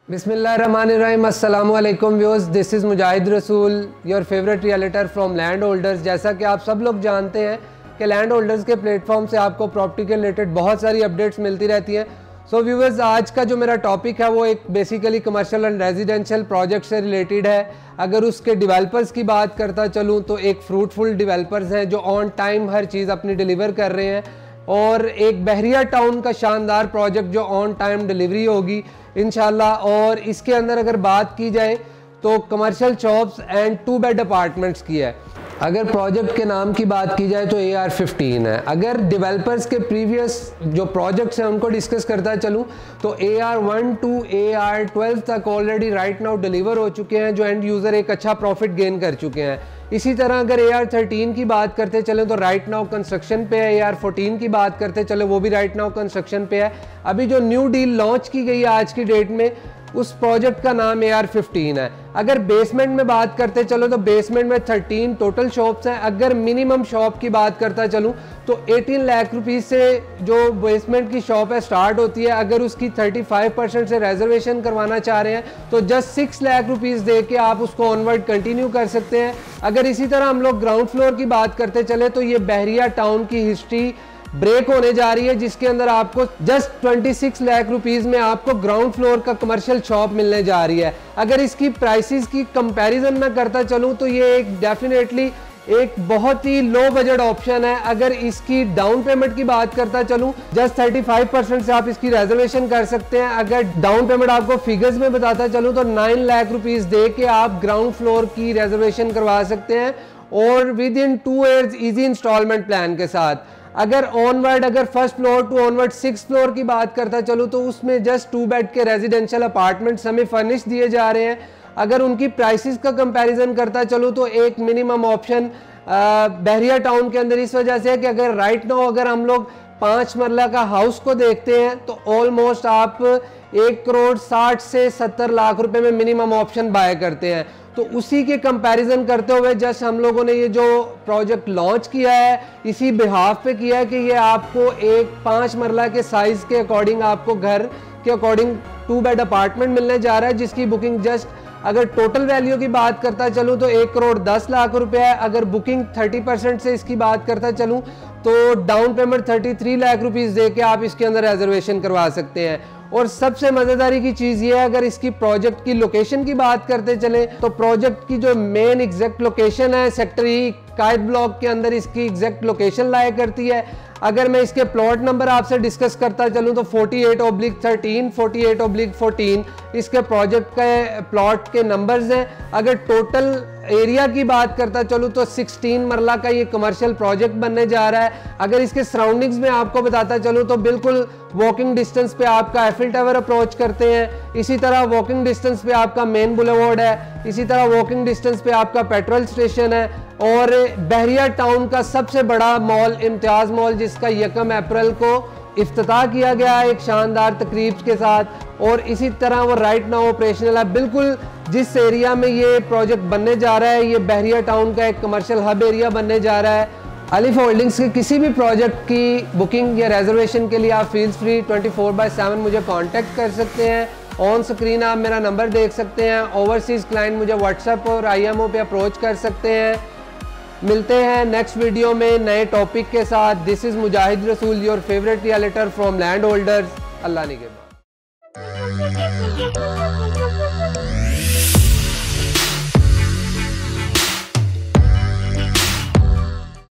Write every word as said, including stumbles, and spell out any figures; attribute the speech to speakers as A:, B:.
A: बिस्मिल्लाहिर्रहमानिर्रहीम, अस्सलाम वालेकुम viewers, this is Mujahid Rasool, your favourite realtor from Land Holders. जैसा कि आप सब लोग जानते हैं कि लैंड होल्डर्स के प्लेटफॉर्म से आपको प्रॉपर्टी के रिलेटेड बहुत सारी अपडेट्स मिलती रहती हैं। सो व्यूअर्स, आज का जो मेरा टॉपिक है वो एक basically commercial and residential project से रिलेटेड है। अगर उसके डेवलपर्स की बात करता चलूँ तो एक फ्रूटफुल डेवलपर्स हैं जो ऑन टाइम हर चीज़ अपनी डिलीवर कर रहे हैं, और एक बहरिया टाउन का शानदार प्रोजेक्ट जो ऑन टाइम डिलीवरी होगी इंशाल्लाह। और इसके अंदर अगर बात की जाए तो commercial shops and two bed apartments की है। अगर प्रोजेक्ट के नाम की बात की जाए तो ए आर फिफ्टीन है। अगर डेवलपर्स के प्रीवियस जो प्रोजेक्ट्स हैं उनको डिस्कस करता चलूँ तो A R one two A R twelve तक ऑलरेडी राइट नाउ डिलीवर हो चुके हैं, जो एंड यूज़र एक अच्छा प्रॉफिट गेन कर चुके हैं। इसी तरह अगर ए आर थर्टीन की बात करते चले तो राइट नाउ कंस्ट्रक्शन पे है। ए आर फोर्टीन की बात करते चले वो भी राइट नाउ कंस्ट्रक्शन पे है। अभी जो न्यू डील लॉन्च की गई है आज की डेट में, उस प्रोजेक्ट का नाम ए आर फिफ्टीन है। अगर बेसमेंट में बात करते चलो तो बेसमेंट में थर्टीन टोटल शॉप्स हैं। अगर मिनिमम शॉप की बात करता चलूँ तो अठारह लाख रुपीस से जो बेसमेंट की शॉप है स्टार्ट होती है। अगर उसकी पैंतीस परसेंट से रिजर्वेशन करवाना चाह रहे हैं तो जस्ट सिक्स लाख रुपीस दे के आप उसको ऑनवर्ड कंटिन्यू कर सकते हैं। अगर इसी तरह हम लोग ग्राउंड फ्लोर की बात करते चले तो ये बहरिया टाउन की हिस्ट्री ब्रेक होने जा रही है, जिसके अंदर आपको जस्ट छब्बीस लाख रुपीस में आपको ग्राउंड फ्लोर का कमर्शियल शॉप मिलने जा रही है। अगर इसकी प्राइसेस की कंपैरिजन में करता चलूं तो ये एक डेफिनेटली एक बहुत ही लो बजट ऑप्शन है। अगर इसकी डाउन पेमेंट की बात करता चलूं जस्ट पैंतीस परसेंट से आप इसकी रिजर्वेशन कर सकते हैं। अगर डाउन पेमेंट आपको फिगर्स में बताता चलूं तो नौ लाख रुपीस दे के आप ग्राउंड फ्लोर की रिजर्वेशन करवा सकते हैं, और within two years easy instalment plan के साथ। अगर ऑनवर्ड अगर first floor two onward six floor की बात करता चलूँ तो उसमें जस्ट टू बेड के रेजिडेंशियल अपार्टमेंट्स हमें फर्निश दिए जा रहे हैं। अगर उनकी प्राइसेस का कंपैरिजन करता चलूँ तो एक मिनिमम ऑप्शन बहरिया टाउन के अंदर इस वजह से है कि अगर राइट नाउ अगर हम लोग पाँच मरला का हाउस को देखते हैं तो ऑलमोस्ट आप एक करोड़ साठ से सत्तर लाख रुपए में मिनिमम ऑप्शन बाय करते हैं। तो उसी के कंपैरिजन करते हुए जस्ट हम लोगों ने ये जो प्रोजेक्ट लॉन्च किया है इसी बिहाफ पे किया है कि ये आपको एक पाँच मरला के साइज़ के अकॉर्डिंग आपको घर के अकॉर्डिंग टू बेड अपार्टमेंट मिलने जा रहा है, जिसकी बुकिंग जस्ट अगर टोटल वैल्यू की बात करता चलूँ तो एक करोड़ दस लाख रुपए है। अगर बुकिंग थर्टी परसेंट से इसकी बात करता चलूँ तो down payment thirty three lakh rupees दे के आप इसके अंदर रिजर्वेशन करवा सकते हैं। और सबसे मज़ेदारी की चीज़ ये है, अगर इसकी प्रोजेक्ट की लोकेशन की बात करते चले तो प्रोजेक्ट की जो मेन एग्जैक्ट लोकेशन है सेक्टर ई कायद ब्लॉक के अंदर इसकी एग्जैक्ट लोकेशन लाया करती है। अगर मैं इसके प्लॉट नंबर आपसे डिस्कस करता चलूँ तो अड़तालीस ऑब्लिक थर्टीन, अड़तालीस ऑब्लिक फोर्टीन इसके प्रोजेक्ट के प्लॉट के नंबर्स हैं। अगर टोटल एरिया की बात करता चलूँ तो सोलह मरला का ये कमर्शियल प्रोजेक्ट बनने जा रहा है। अगर इसके सराउंडिंग्स में आपको बताता चलूँ तो बिल्कुल वॉकिंग डिस्टेंस पे आपका एफिल टावर अप्रोच करते हैं। इसी तरह वॉकिंग डिस्टेंस पे आपका मेन बुलेवार्ड है। इसी तरह वॉकिंग डिस्टेंस पे आपका पेट्रोल स्टेशन है। और बहरिया टाउन का सबसे बड़ा मॉल इम्तियाज मॉल, जिसका यकम अप्रैल को इफ्तिताह किया गया है एक शानदार तकरीब के साथ, और इसी तरह वो राइट नाउ ऑपरेशनल है। बिल्कुल जिस एरिया में ये प्रोजेक्ट बनने जा रहा है ये बहरिया टाउन का एक कमर्शियल हब एरिया बनने जा रहा है। अलिफ होल्डिंग्स के किसी भी प्रोजेक्ट की बुकिंग या रिजर्वेशन के लिए आप feel free twenty four by seven मुझे कांटेक्ट कर सकते हैं। ऑन स्क्रीन आप मेरा नंबर देख सकते हैं। ओवरसीज़ क्लाइंट मुझे व्हाट्सएप और आई एम ओ पे अप्रोच कर सकते हैं। मिलते हैं नेक्स्ट वीडियो में नए टॉपिक के साथ। This is Mujahid Rasool, your favourite realtor from Land Holders. Allah निगहबान।